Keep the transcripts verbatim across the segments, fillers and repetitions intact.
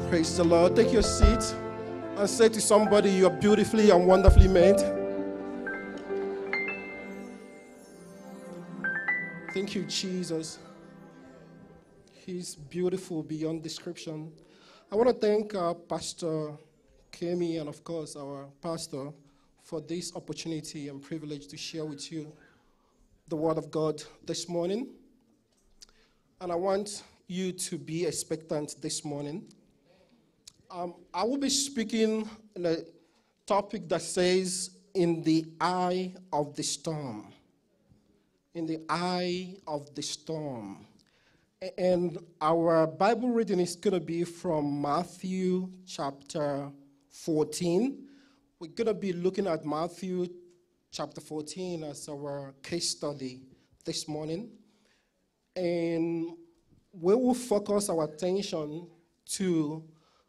Praise the Lord. Take your seat and say to somebody, you are beautifully and wonderfully made. Thank you, Jesus. He's beautiful beyond description. I want to thank uh, Pastor Kemi and, of course, our pastor for this opportunity and privilege to share with you the Word of God this morning. And I want you to be expectant this morning. Um, I will be speaking on a topic that says, in the eye of the storm. In the eye of the storm. And our Bible reading is going to be from Matthew chapter fourteen. We're going to be looking at Matthew chapter fourteen as our case study this morning. And we will focus our attention to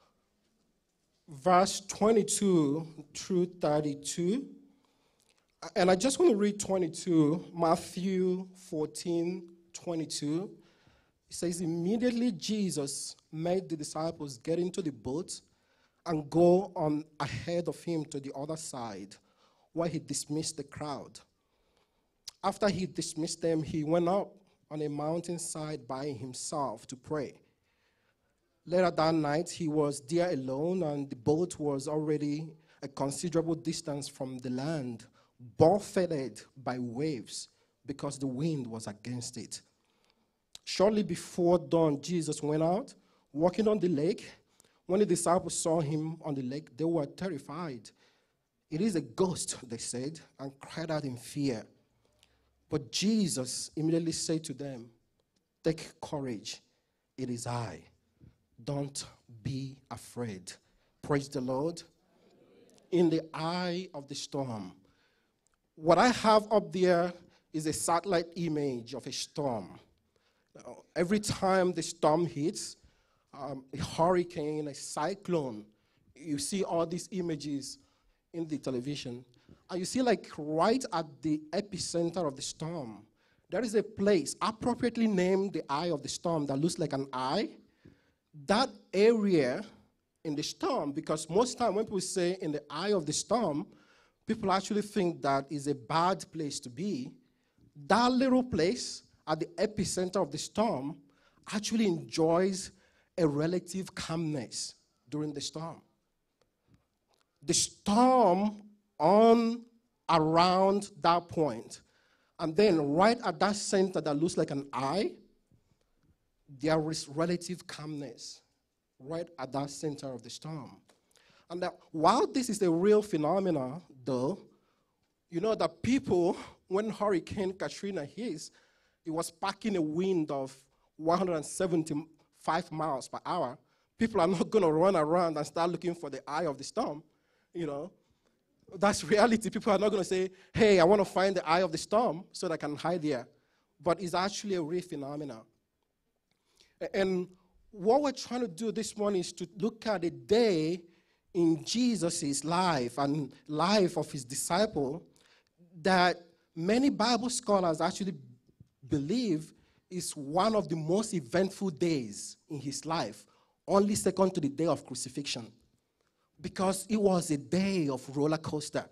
verse twenty-two through thirty-two. And I just want to read twenty-two, Matthew fourteen, twenty-two. It says, immediately Jesus made the disciples get into the boat and go on ahead of him to the other side, where he dismissed the crowd. After he dismissed them, he went up on a mountainside by himself to pray. Later that night, he was there alone, and the boat was already a considerable distance from the land, buffeted by waves because the wind was against it. Shortly before dawn, Jesus went out, walking on the lake. When the disciples saw him on the lake, they were terrified. It is a ghost, they said, and cried out in fear. But Jesus immediately said to them, take courage, it is I. Don't be afraid. Praise the Lord. In the eye of the storm. What I have up there is a satellite image of a storm. Now, every time the storm hits, um, a hurricane, a cyclone, you see all these images in the television. And you see, like, right at the epicenter of the storm, there is a place appropriately named the eye of the storm that looks like an eye. That area in the storm, because most time when people say in the eye of the storm, people actually think that is a bad place to be. That little place at the epicenter of the storm actually enjoys a relative calmness during the storm. The storm on around that point, and then right at that center that looks like an eye, there is relative calmness right at that center of the storm. And that while this is a real phenomenon, though, you know that people, when Hurricane Katrina hits, it was packing a wind of one hundred seventy-five miles per hour. People are not going to run around and start looking for the eye of the storm, you know. That's reality. People are not going to say, hey, I want to find the eye of the storm so that I can hide there. But it's actually a real phenomenon. And what we're trying to do this morning is to look at a day in Jesus' life and life of his disciple that many Bible scholars actually believe is one of the most eventful days in his life, only second to the day of crucifixion, because it was a day of roller coaster.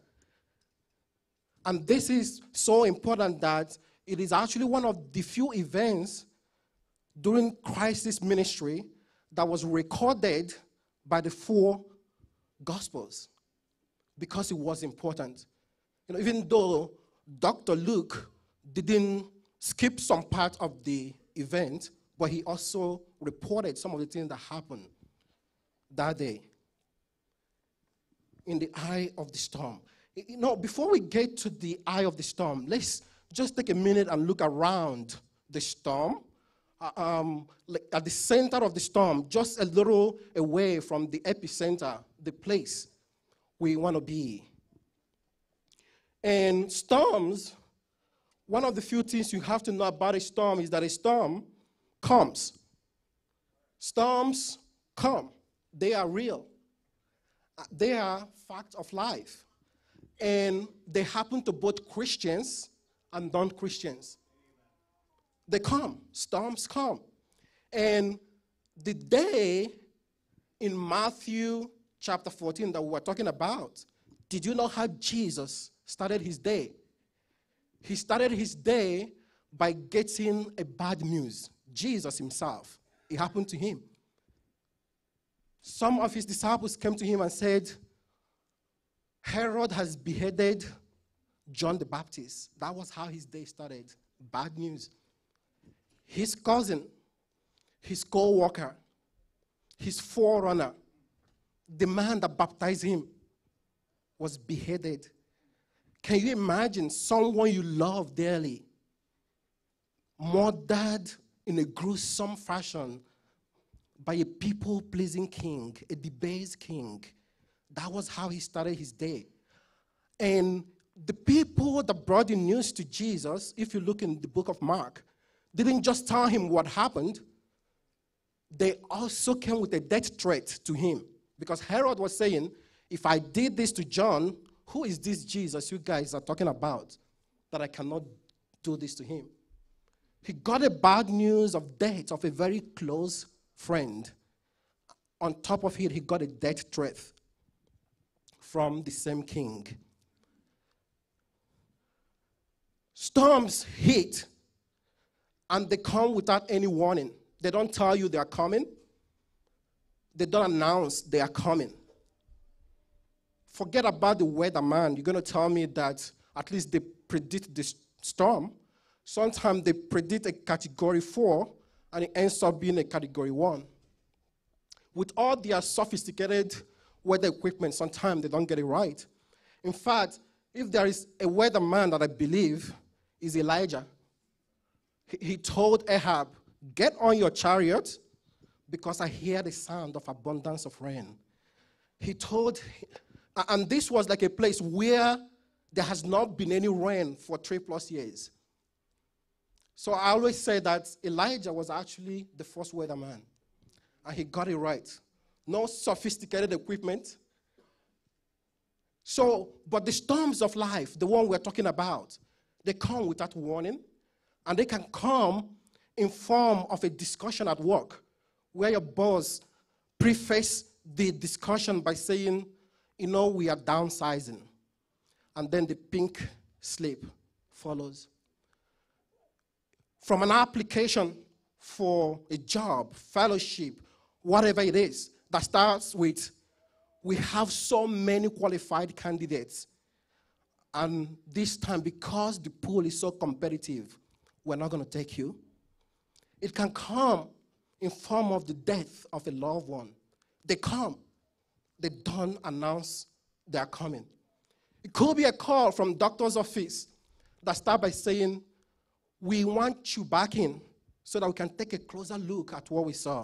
And this is so important that it is actually one of the few events during Christ's ministry that was recorded by the four Gospels, because it was important. You know, even though Doctor Luke didn't skip some part of the event, but he also reported some of the things that happened that day. In the eye of the storm. You know, before we get to the eye of the storm, let's just take a minute and look around the storm. Uh, um, like at the center of the storm, just a little away from the epicenter, the place we want to be. And storms, one of the few things you have to know about a storm is that a storm comes. Storms come. They are real. They are facts of life. And they happen to both Christians and non-Christians. They come. Storms come. And the day in Matthew chapter fourteen that we were talking about, did you know how Jesus started his day? He started his day by getting a bad news. Jesus himself, it happened to him. Some of his disciples came to him and said, Herod has beheaded John the Baptist. That was how his day started. Bad news. His cousin, his co-worker, his forerunner, the man that baptized him, was beheaded. Can you imagine someone you love dearly murdered in a gruesome fashion by a people-pleasing king, a debased king? That was how he started his day. And the people that brought the news to Jesus, if you look in the book of Mark, didn't just tell him what happened. They also came with a death threat to him. Because Herod was saying, if I did this to John, who is this Jesus you guys are talking about that I cannot do this to him? He got a bad news of death of a very close friend. On top of it, he got a death threat from the same king. Storms hit, and they come without any warning. They don't tell you they are coming. They don't announce they are coming. Forget about the weatherman. You're going to tell me that at least they predict the storm. Sometimes they predict a category four, and it ends up being a category one. With all their sophisticated weather equipment, sometimes they don't get it right. In fact, if there is a weatherman that I believe is Elijah, he, he told Ahab, get on your chariot because I hear the sound of abundance of rain. He told, and this was like a place where there has not been any rain for three plus years. So I always say that Elijah was actually the first weatherman, and he got it right. No sophisticated equipment. So, but the storms of life, the one we're talking about, they come without warning, and they can come in form of a discussion at work, where your boss preface the discussion by saying, you know, we are downsizing. And then the pink slip follows. From an application for a job, fellowship, whatever it is, that starts with, we have so many qualified candidates. And this time, because the pool is so competitive, we're not going to take you. It can come in form of the death of a loved one. They come. They don't announce they are coming. It could be a call from doctor's office that starts by saying, we want you back in so that we can take a closer look at what we saw.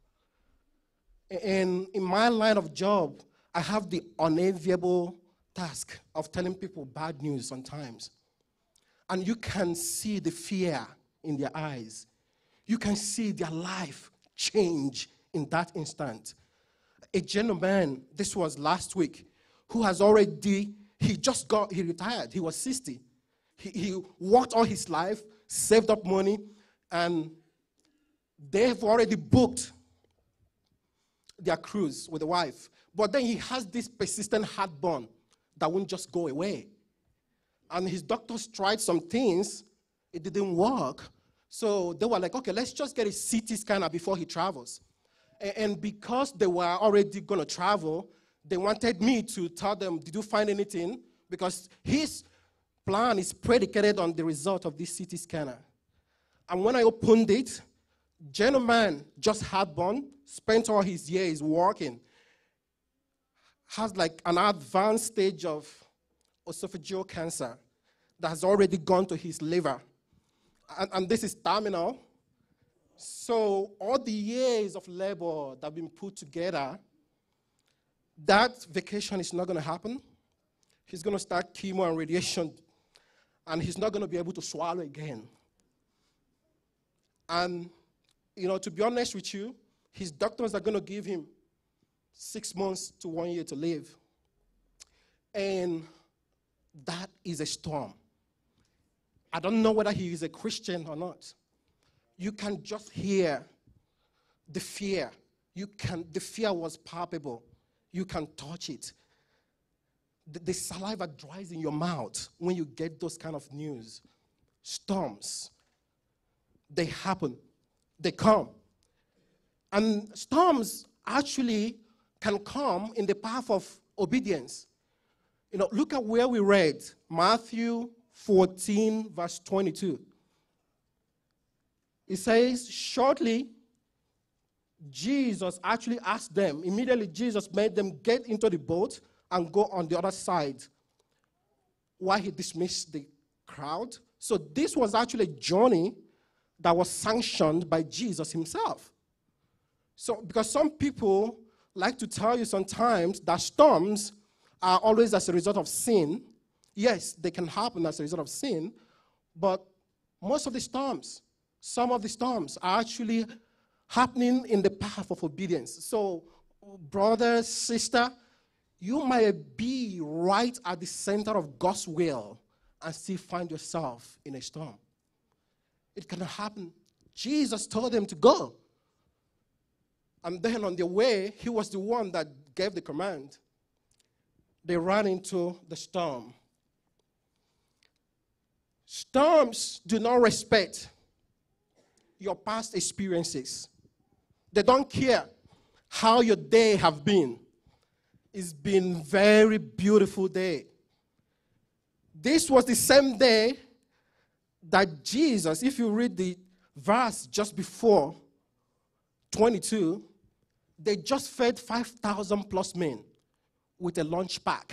And in my line of job, I have the unenviable task of telling people bad news sometimes. And you can see the fear in their eyes. You can see their life change in that instant. A gentleman, this was last week, who has already, he just got, he retired. He was sixty. He, he worked all his life, saved up money, and they've already booked their cruise with the wife. But then he has this persistent heartburn that won't just go away. And his doctors tried some things. It didn't work. So they were like, okay, let's just get a C T scanner before he travels. And, and because they were already going to travel, they wanted me to tell them, did you find anything? Because his plan is predicated on the result of this C T scanner. And when I opened it, gentleman just heartburn, spent all his years working, has like an advanced stage of esophageal cancer that has already gone to his liver. And, and this is terminal. So all the years of labor that have been put together, that vacation is not going to happen. He's going to start chemo and radiation, and he's not going to be able to swallow again. And, you know, to be honest with you, his doctors are going to give him six months to one year to live. And that is a storm. I don't know whether he is a Christian or not. You can just hear the fear. You You can, the fear was palpable. You can touch it. The, the saliva dries in your mouth when you get those kind of news. Storms, they happen. They come. And storms actually can come in the path of obedience. You know, look at where we read, Matthew fourteen, verse twenty-two. It says, shortly, Jesus actually asked them, immediately Jesus made them get into the boat and go on the other side while he dismissed the crowd. So this was actually a journey that was sanctioned by Jesus himself. So, because some people like to tell you sometimes that storms are always as a result of sin. Yes, they can happen as a result of sin, but most of the storms, some of the storms are actually happening in the path of obedience. So, brother, sister, you might be right at the center of God's will and still find yourself in a storm. It can happen. Jesus told them to go. And then on their way, he was the one that gave the command. They ran into the storm. Storms do not respect your past experiences. They don't care how your day have been. It's been a very beautiful day. This was the same day that Jesus, if you read the verse just before twenty-two, they just fed five thousand plus men with a lunch pack.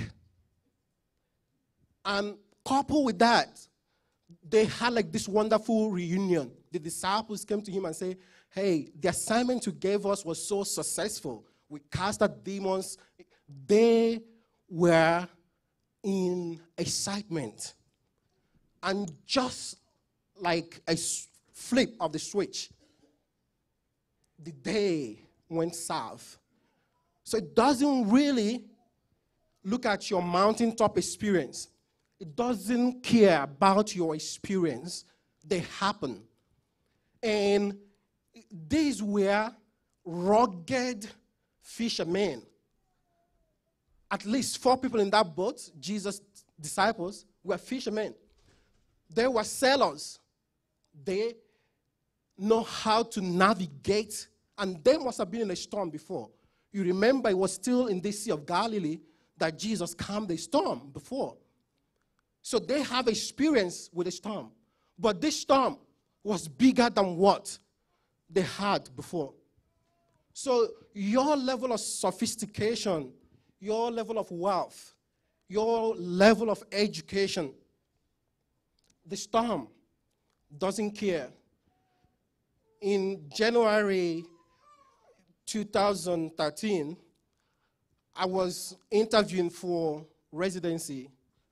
And coupled with that, they had like this wonderful reunion. The disciples came to him and said, hey, the assignment you gave us was so successful. We cast out demons. They were in excitement. And just like a flip of the switch, the day went south. So it doesn't really look at your mountaintop experience. It doesn't care about your experience. They happen. And these were rugged fishermen. At least four people in that boat, Jesus' disciples, were fishermen. They were sailors. They know how to navigate, and they must have been in a storm before. You remember it was still in the Sea of Galilee that Jesus calmed the storm before. So they have experience with a storm. But this storm was bigger than what they had before. So your level of sophistication, your level of wealth, your level of education, the storm doesn't care. In January two thousand thirteen, I was interviewing for residency.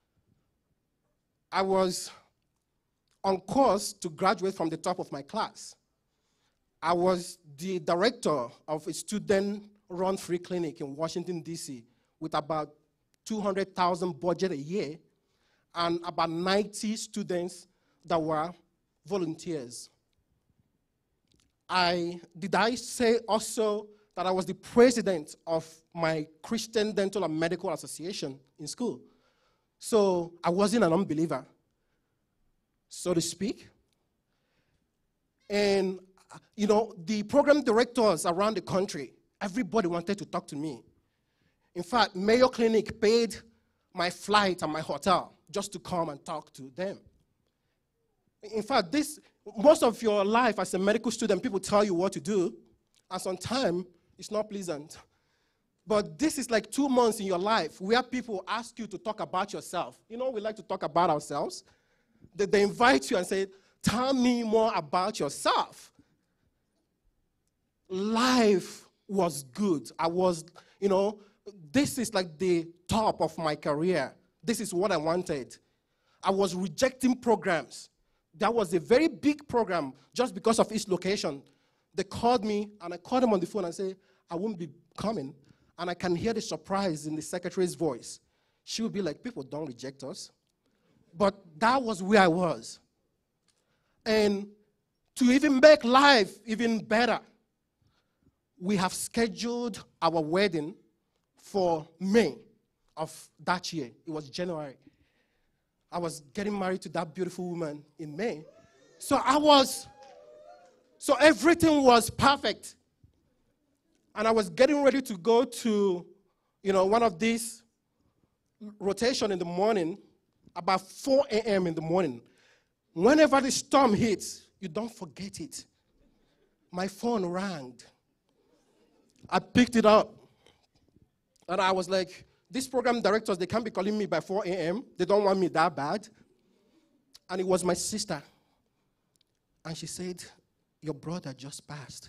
I was on course to graduate from the top of my class. I was the director of a student-run free clinic in Washington, D C, with about two hundred thousand budget a year and about ninety students that were volunteers. I, did I say also that I was the president of my Christian Dental and Medical Association in school? So I wasn't an unbeliever, so to speak. And, you know, the program directors around the country, everybody wanted to talk to me. In fact, Mayo Clinic paid my flight and my hotel just to come and talk to them. In fact, this, most of your life as a medical student, people tell you what to do, and sometimes it's not pleasant. But this is like two months in your life where people ask you to talk about yourself. You know, we like to talk about ourselves. They, they invite you and say, tell me more about yourself. Life was good. I was, you know, this is like the top of my career. This is what I wanted. I was rejecting programs. That was a very big program just because of its location. They called me, and I called them on the phone and said, I won't be coming. And I can hear the surprise in the secretary's voice. She would be like, people don't reject us. But that was where I was. And to even make life even better, we have scheduled our wedding for May of that year. It was January. I was getting married to that beautiful woman in May. So I was, so everything was perfect. And I was getting ready to go to, you know, one of these rotation in the morning, about four a.m. in the morning. Whenever the storm hits, you don't forget it. My phone rang. I picked it up. And I was like, these program directors, they can't be calling me by four a.m. They don't want me that bad. And it was my sister. And she said, your brother just passed.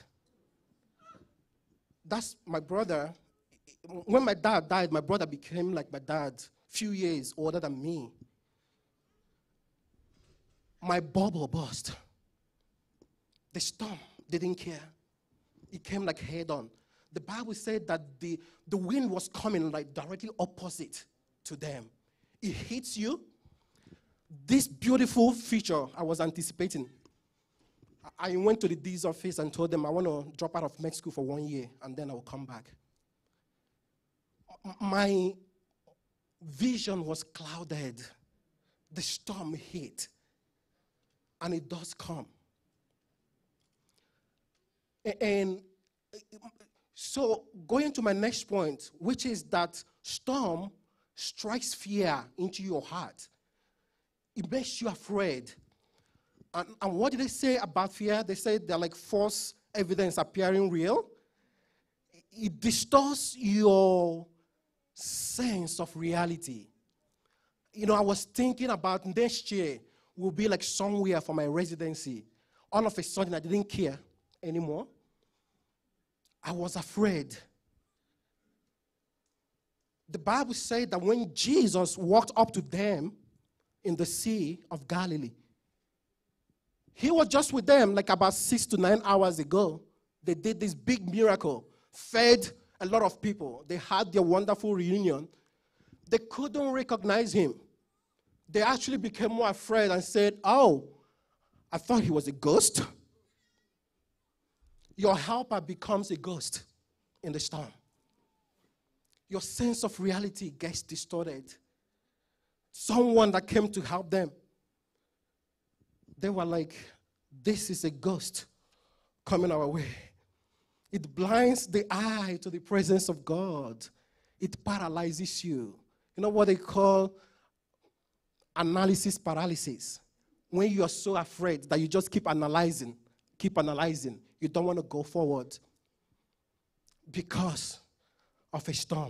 That's my brother. When my dad died, my brother became like my dad, a few years older than me. My bubble burst. The storm didn't care. It came like head on. The Bible said that the, the wind was coming like directly opposite to them. It hits you. This beautiful feature I was anticipating. I went to the D's office and told them I want to drop out of med school for one year and then I will come back. My vision was clouded. The storm hit. And it does come. And so going to my next point, which is that storm strikes fear into your heart. It makes you afraid. And, and what did they say about fear? They said they're like false evidence appearing real. It distorts your sense of reality. You know, I was thinking about next year will be like somewhere for my residency. All of a sudden, I didn't care anymore. I was afraid. The Bible said that when Jesus walked up to them in the Sea of Galilee, he was just with them like about six to nine hours ago. They did this big miracle, fed a lot of people. They had their wonderful reunion. They couldn't recognize him. They actually became more afraid and said, oh, I thought he was a ghost. Your helper becomes a ghost in the storm. Your sense of reality gets distorted. Someone that came to help them, they were like, this is a ghost coming our way. It blinds the eye to the presence of God. It paralyzes you. You know what they call analysis paralysis? When you are so afraid that you just keep analyzing, keep analyzing. You don't want to go forward because of a storm.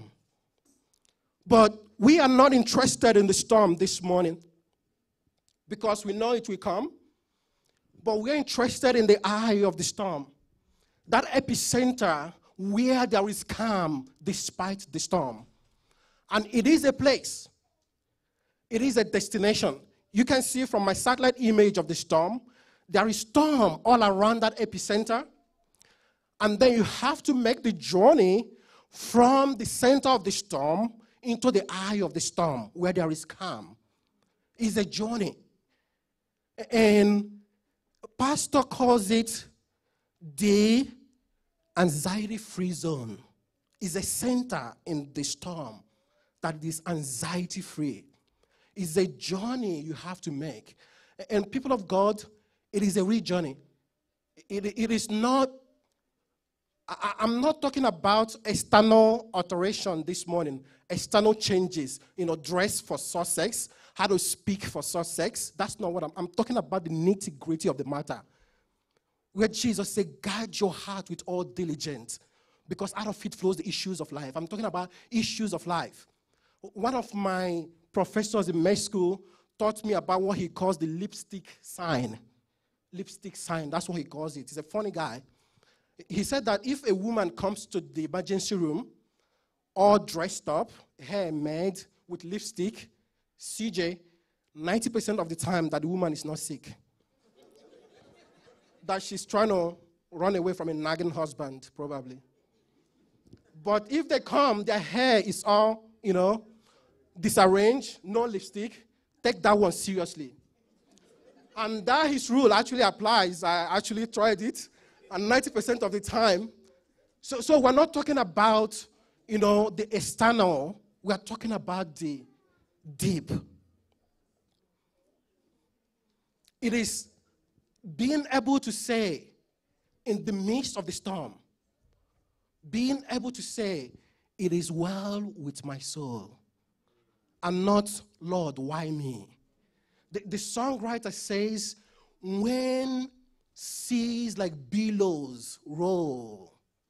But we are not interested in the storm this morning because we know it will come. But we're interested in the eye of the storm. That epicenter where there is calm despite the storm. And it is a place. It is a destination. You can see from my satellite image of the storm, there is storm all around that epicenter. And then you have to make the journey from the center of the storm into the eye of the storm where there is calm. It's a journey. And Pastor calls it the anxiety-free zone. It's a center in the storm that is anxiety-free. It's a journey you have to make. And people of God, it is a real journey. It, it is not, I, I'm not talking about external alteration this morning, external changes, you know, dress for success, how to speak for success. That's not what I'm, I'm talking about the nitty-gritty of the matter. Where Jesus said, guard your heart with all diligence, because out of it flows the issues of life. I'm talking about issues of life. One of my professors in med school taught me about what he calls the lipstick sign. Lipstick sign, that's what he calls it. He's a funny guy. He said that if a woman comes to the emergency room all dressed up, hair made, with lipstick, C J, ninety percent of the time that the woman is not sick. That she's trying to run away from a nagging husband, probably. But if they come, their hair is all, you know, disarranged, no lipstick, take that one seriously. And that his rule actually applies. I actually tried it. And ninety percent of the time, So, so we're not talking about, you know, the external. We are talking about the deep. It is being able to say in the midst of the storm, being able to say, it is well with my soul, and not, Lord, why me? The, the songwriter says, when seas like billows roll,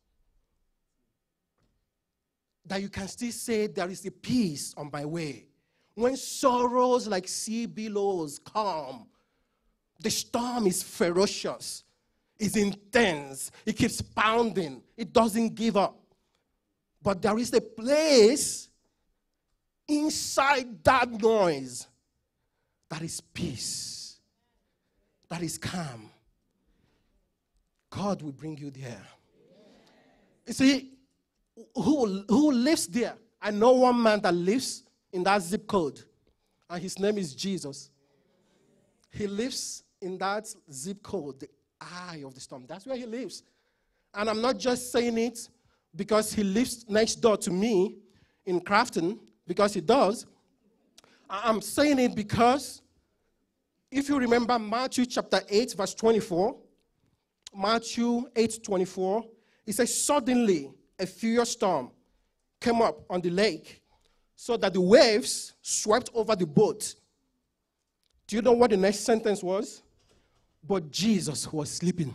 that you can still say there is a peace on my way. When sorrows like sea billows come, the storm is ferocious, it's intense, it keeps pounding, it doesn't give up. But there is a place inside that noise that is peace, that is calm. God will bring you there. You see, who, who lives there? I know one man that lives in that zip code, and his name is Jesus. He lives in that zip code, the eye of the storm. That's where he lives. And I'm not just saying it because he lives next door to me in Crafton, because he does. I'm saying it because if you remember Matthew chapter eight, verse twenty-four, Matthew eight, twenty-four, it says, suddenly a furious storm came up on the lake so that the waves swept over the boat. Do you know what the next sentence was? But Jesus was sleeping.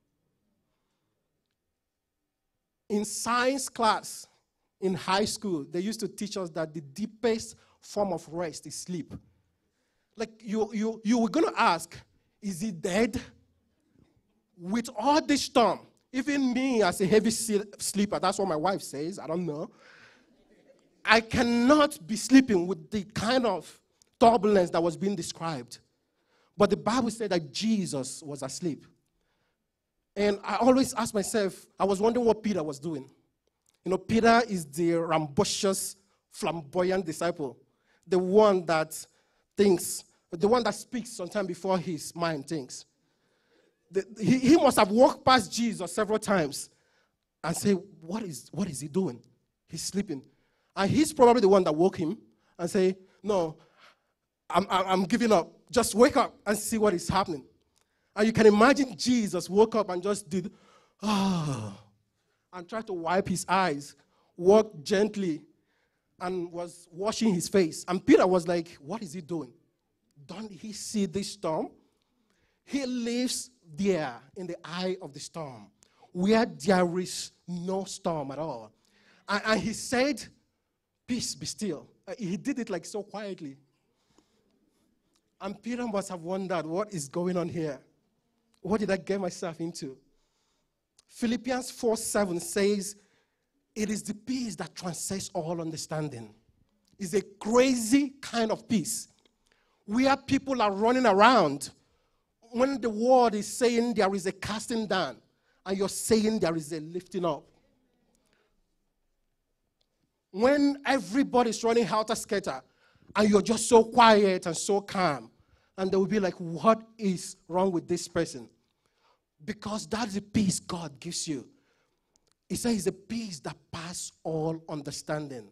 In science class in high school, they used to teach us that the deepest form of rest is sleep. Like you, you, you were going to ask, is he dead? With all this storm, even me as a heavy sleeper, that's what my wife says, I don't know, I cannot be sleeping with the kind of turbulence that was being described. But the Bible said that Jesus was asleep. And I always ask myself, I was wondering what Peter was doing. You know, Peter is the rambunctious, flamboyant disciple, the one that thinks, the one that speaks sometime before his mind thinks. The, he, he must have walked past Jesus several times and say, what is, what is he doing? He's sleeping. And he's probably the one that woke him and say, no, I'm, I'm giving up. Just wake up and see what is happening. And you can imagine Jesus woke up and just did, ah, oh, and tried to wipe his eyes, walked gently, and was washing his face. And Peter was like, what is he doing? Don't he see this storm? He lives there in the eye of the storm, where there is no storm at all. And, and he said, peace, be still. Uh, he did it like so quietly. And Peter must have wondered, what is going on here? What did I get myself into? Philippians four seven says, it is the peace that transcends all understanding. It's a crazy kind of peace where people are running around when the world is saying there is a casting down and you're saying there is a lifting up. When everybody's running helter-skelter and you're just so quiet and so calm, and they will be like, what is wrong with this person? Because that's the peace God gives you. He says it's a peace that passes all understanding.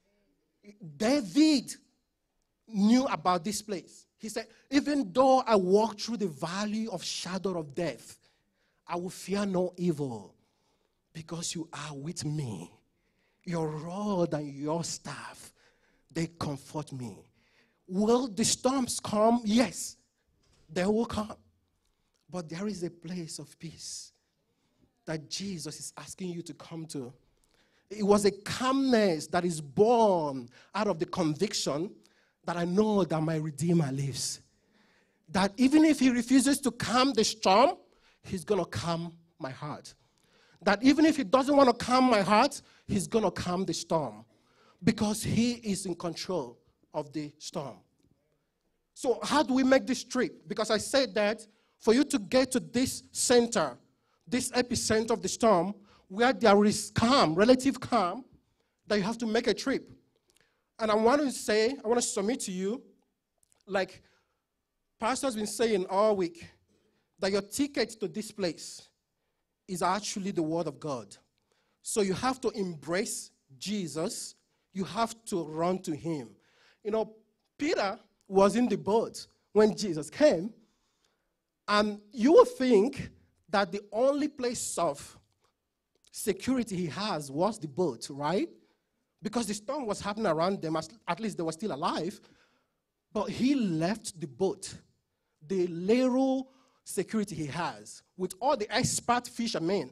David knew about this place. He said, even though I walk through the valley of shadow of death, I will fear no evil because you are with me. Your rod and your staff, they comfort me. Will the storms come? Yes, they will come. But there is a place of peace that Jesus is asking you to come to. It was a calmness that is born out of the conviction that I know that my Redeemer lives. That even if he refuses to calm the storm, he's going to calm my heart. That even if he doesn't want to calm my heart, he's going to calm the storm. Because he is in control of the storm. So how do we make this trip? Because I said that for you to get to this center, this epicenter of the storm, where there is calm, relative calm, that you have to make a trip. And I want to say, I want to submit to you, like Pastor's been saying all week, that your ticket to this place is actually the Word of God. So you have to embrace Jesus. You have to run to him. You know, Peter was in the boat when Jesus came. And you would think that the only place of security he has was the boat, right? Because the storm was happening around them. At least they were still alive. But he left the boat, the little security he has, with all the expert fishermen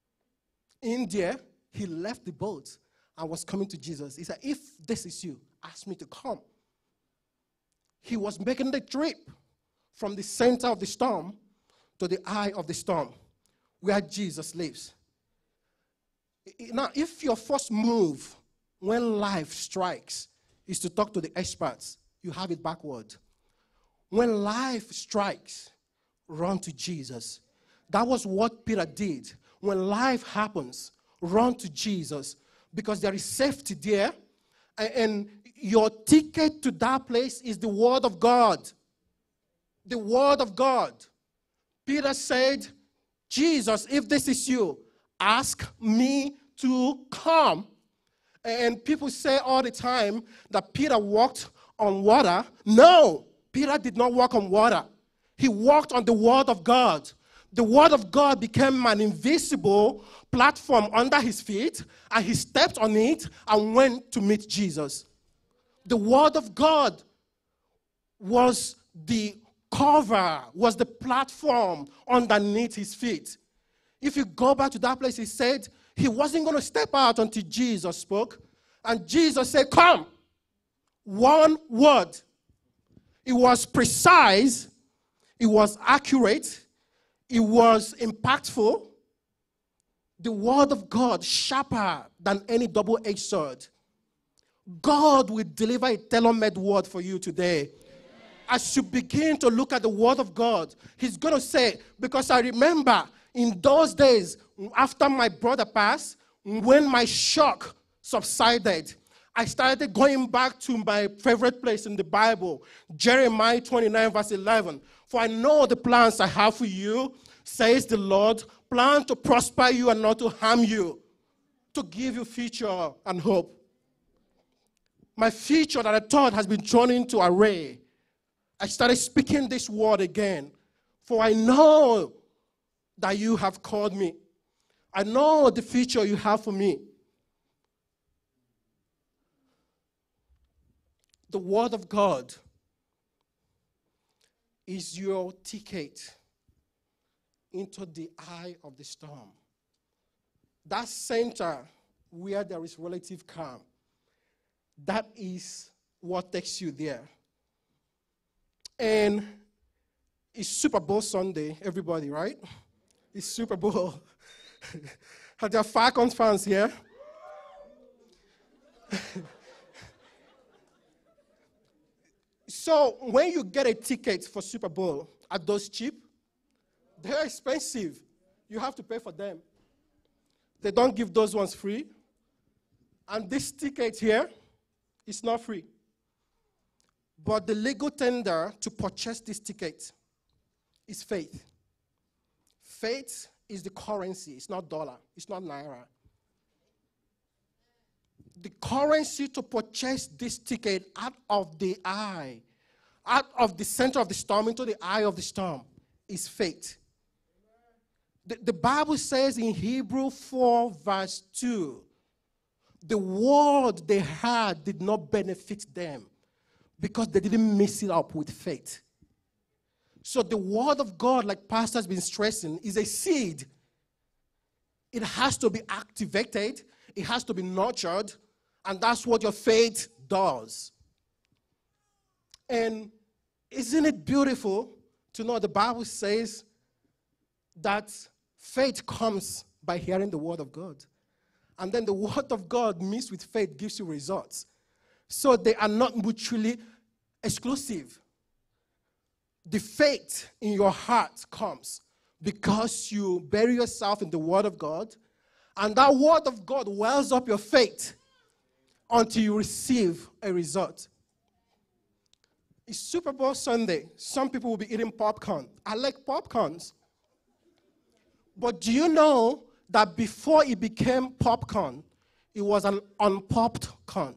in there. He left the boat and was coming to Jesus. He said, if this is you, ask me to come. He was making the trip from the center of the storm to the eye of the storm, where Jesus lives. Now, if your first move when life strikes is to talk to the experts, you have it backward. When life strikes, run to Jesus. That was what Peter did. When life happens, run to Jesus, because there is safety there, and your ticket to that place is the Word of God. The Word of God. Peter said, Jesus, if this is you, ask me to come. And people say all the time that Peter walked on water. No, Peter did not walk on water. He walked on the Word of God. The Word of God became an invisible platform under his feet, and he stepped on it and went to meet Jesus. The Word of God was the cover, was the platform underneath his feet. If you go back to that place, he said he wasn't going to step out until Jesus spoke. And Jesus said, come. One word. It was precise. It was accurate. It was impactful. The Word of God, sharper than any double-edged sword. God will deliver a tailor-made word for you today. As you begin to look at the Word of God, he's going to say, because I remember in those days, after my brother passed, when my shock subsided, I started going back to my favorite place in the Bible, Jeremiah twenty-nine, verse eleven. For I know the plans I have for you, says the Lord, plan to prosper you and not to harm you, to give you future and hope. My future that I thought has been thrown into array, I started speaking this word again. For I know that you have called me. I know the future you have for me. The Word of God is your ticket into the eye of the storm. That center where there is relative calm, that is what takes you there. And it's Super Bowl Sunday, everybody, right? It's Super Bowl. Are there Falcons fans here? So when you get a ticket for Super Bowl, are those cheap? They're expensive. You have to pay for them. They don't give those ones free. And this ticket here is not free. But the legal tender to purchase this ticket is faith. Faith is the currency. It's not dollar. It's not naira. The currency to purchase this ticket out of the eye, out of the center of the storm into the eye of the storm, is faith. The, the Bible says in Hebrews four, verse two, the word they had did not benefit them because they didn't mix it up with faith. So the Word of God, like Pastor has been stressing, is a seed. It has to be activated. It has to be nurtured. And that's what your faith does. And isn't it beautiful to know the Bible says that faith comes by hearing the Word of God. And then the Word of God mixed with faith gives you results. So they are not mutually exclusive. The faith in your heart comes because you bury yourself in the Word of God, and that Word of God wells up your faith until you receive a result. It's Super Bowl Sunday. Some people will be eating popcorn. I like popcorns. But do you know that before it became popcorn, it was an unpopped corn.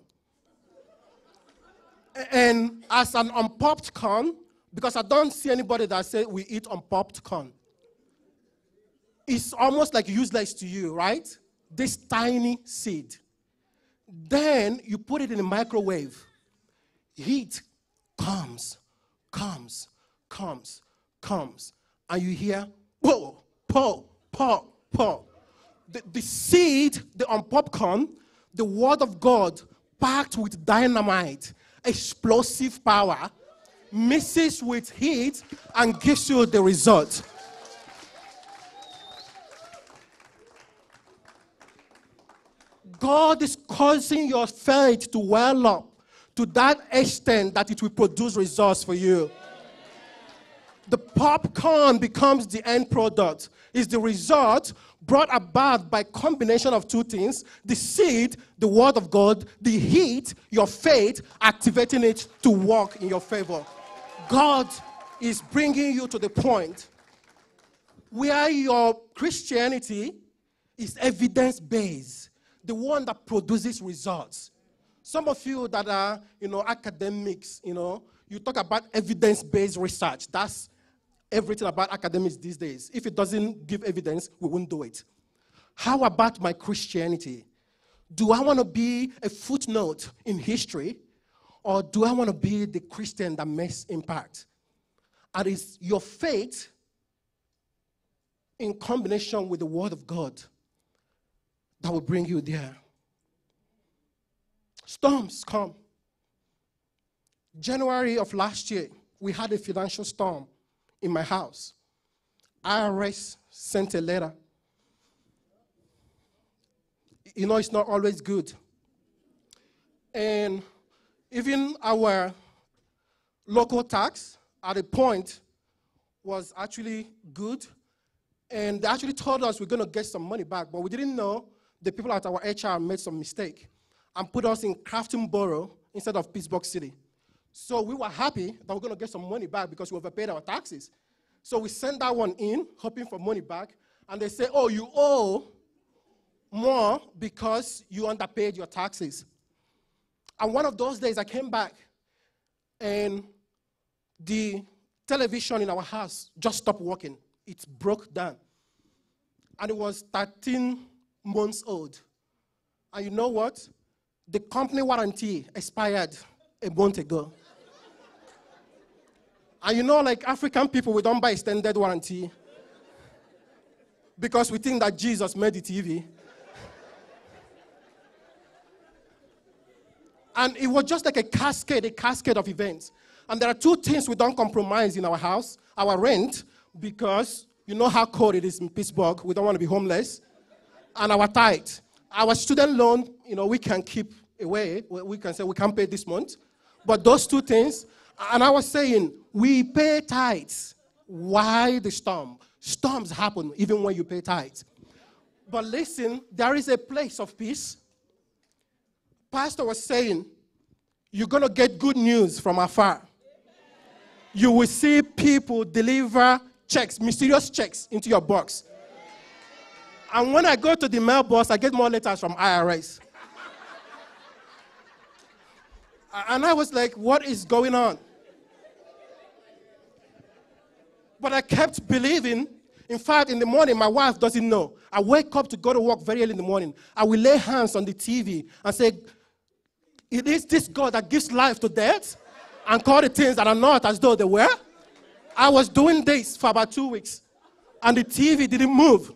And as an unpopped corn, because I don't see anybody that say we eat unpopped corn, it's almost like useless to you, right? This tiny seed. Then you put it in the microwave. Heat comes, comes, comes, comes. And you hear, whoa, po, po, po. The, the seed, the unpopped corn, the word of God, packed with dynamite, explosive power, mixes with heat and gives you the result. God is causing your faith to well up to that extent that it will produce results for you. The popcorn becomes the end product. It's the result brought about by combination of two things: the seed, the word of God, the heat, your faith, activating it to work in your favor. God is bringing you to the point where your Christianity is evidence-based, the one that produces results. Some of you that are, you know, academics, you know, you talk about evidence-based research. That's everything about academics these days. If it doesn't give evidence, we won't do it. How about my Christianity? Do I want to be a footnote in history, or do I want to be the Christian that makes impact? And it's your faith in combination with the Word of God that will bring you there. Storms come. January of last year, we had a financial storm in my house. I R S sent a letter. You know, it's not always good. And even our local tax at a point was actually good. And they actually told us we're going to get some money back, but we didn't know the people at our H R made some mistake and put us in Crafton Borough instead of Pittsburgh City. So we were happy that we're going to get some money back because we overpaid our taxes. So we sent that one in, hoping for money back, and they say, oh, you owe more because you underpaid your taxes. And one of those days I came back, and the television in our house just stopped working. It broke down. And it was thirteen months old. And you know what? The company warranty expired a month ago. And you know, like African people, we don't buy extended warranty because we think that Jesus made the T V. And it was just like a cascade, a cascade of events. And there are two things we don't compromise in our house: our rent, because you know how cold it is in Pittsburgh, we don't want to be homeless, and our tithe. Our student loan, you know, we can keep away. We can say we can't pay this month. But those two things, and I was saying, we pay tithes. Why the storm? Storms happen even when you pay tithes. But listen, there is a place of peace. Pastor was saying, you're going to get good news from afar. You will see people deliver checks, mysterious checks into your box. And when I go to the mailbox, I get more letters from I R S. And I was like, what is going on? But I kept believing. In fact, in the morning, my wife doesn't know. I wake up to go to work very early in the morning. I will lay hands on the T V and say, it is this God that gives life to death, and call the things that are not as though they were. I was doing this for about two weeks, and the T V didn't move.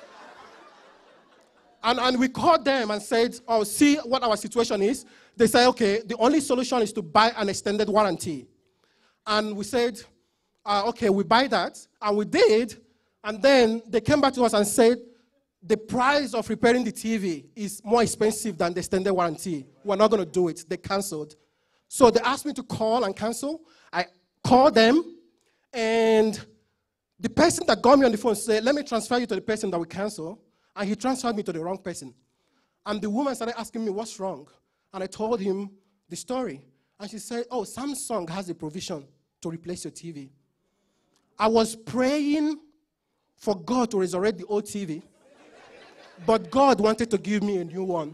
And, and we called them and said, oh, see what our situation is. They said, okay, the only solution is to buy an extended warranty. And we said, uh, okay, we buy that. And we did. And then they came back to us and said, the price of repairing the T V is more expensive than the extended warranty. We're not going to do it. They canceled. So they asked me to call and cancel. I called them, and the person that got me on the phone said, let me transfer you to the person that we cancel. And he transferred me to the wrong person. And the woman started asking me, what's wrong? And I told him the story. And she said, oh, Samsung has a provision to replace your T V. I was praying for God to resurrect the old T V. But God wanted to give me a new one.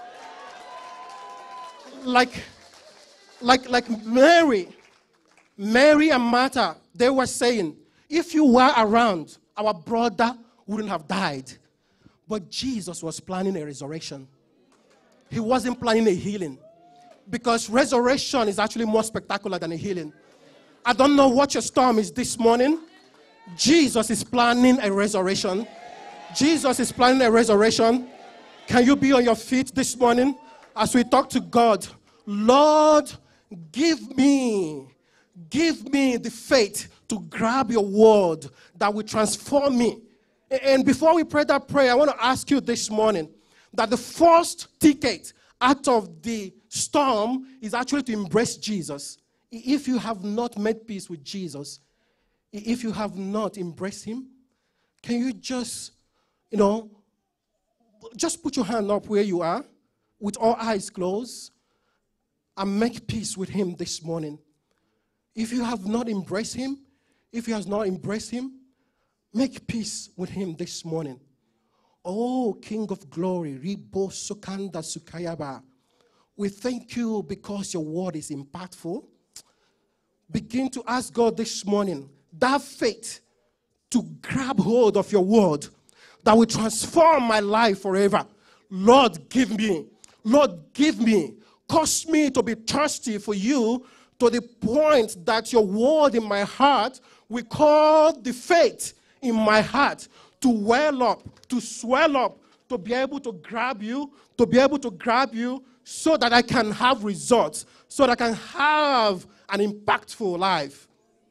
Like, like, like Mary, Mary and Martha, they were saying, if you were around, our brother wouldn't have died. But Jesus was planning a resurrection. He wasn't planning a healing. Because resurrection is actually more spectacular than a healing. I don't know what your storm is this morning. Jesus is planning a resurrection. Jesus is planning a resurrection. Can you be on your feet this morning as we talk to God? Lord, give me, give me the faith to grab your word that will transform me. And before we pray that prayer, I want to ask you this morning that the first ticket out of the storm is actually to embrace Jesus. If you have not made peace with Jesus, if you have not embraced him, can you just, you know, just put your hand up where you are with all eyes closed and make peace with him this morning. If you have not embraced him, if you have not embraced him, make peace with him this morning. Oh, King of glory, Ribo Sukanda Sukayaba, we thank you because your word is impactful. Begin to ask God this morning that faith to grab hold of your word that will transform my life forever. Lord, give me. Lord, give me. Cause me to be thirsty for you to the point that your word in my heart will cause the faith in my heart to well up, to swell up, to be able to grab you, to be able to grab you so that I can have results, so that I can have an impactful life.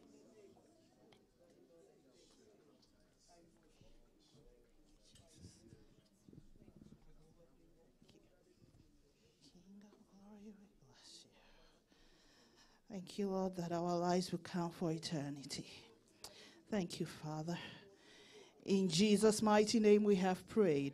Thank you, Lord, that our lives will count for eternity. Thank you, Father. In Jesus' mighty name we have prayed.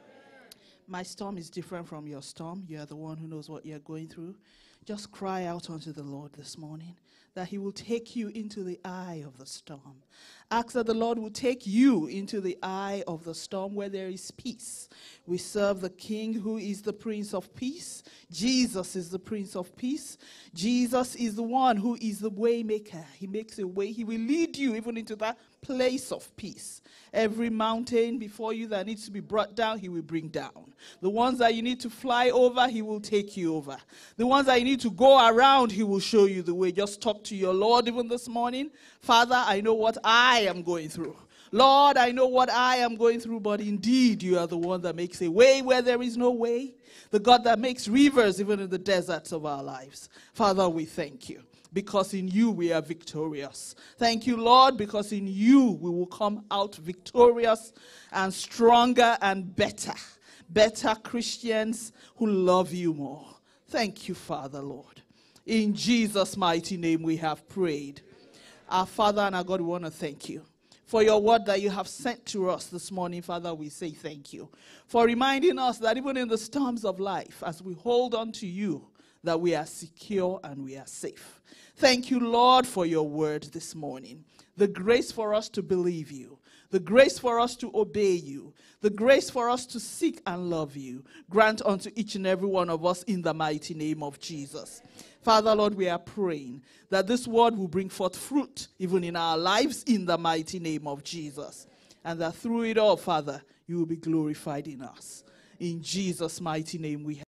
My storm is different from your storm. You are the one who knows what you're going through. Just cry out unto the Lord this morning that he will take you into the eye of the storm. Ask that the Lord will take you into the eye of the storm where there is peace. We serve the King who is the Prince of Peace. Jesus is the Prince of Peace. Jesus is the one who is the way maker. He makes a way. He will lead you even into that place of peace. Every mountain before you that needs to be brought down, he will bring down. The ones that you need to fly over, he will take you over. The ones that you need to go around, he will show you the way. Just talk to your Lord even this morning. Father, I know what I am going through. Lord, I know what I am going through, but indeed you are the one that makes a way where there is no way. The God that makes rivers even in the deserts of our lives. Father, we thank you. Because in you we are victorious. Thank you, Lord, because in you we will come out victorious and stronger and better. Better Christians who love you more. Thank you, Father, Lord. In Jesus' mighty name we have prayed. Our Father and our God, we want to thank you for your word that you have sent to us this morning. Father, we say thank you for reminding us that even in the storms of life, as we hold on to you, that we are secure and we are safe. Thank you, Lord, for your word this morning. The grace for us to believe you. The grace for us to obey you. The grace for us to seek and love you. Grant unto each and every one of us in the mighty name of Jesus. Father, Lord, we are praying that this word will bring forth fruit even in our lives in the mighty name of Jesus. And that through it all, Father, you will be glorified in us. In Jesus' mighty name we have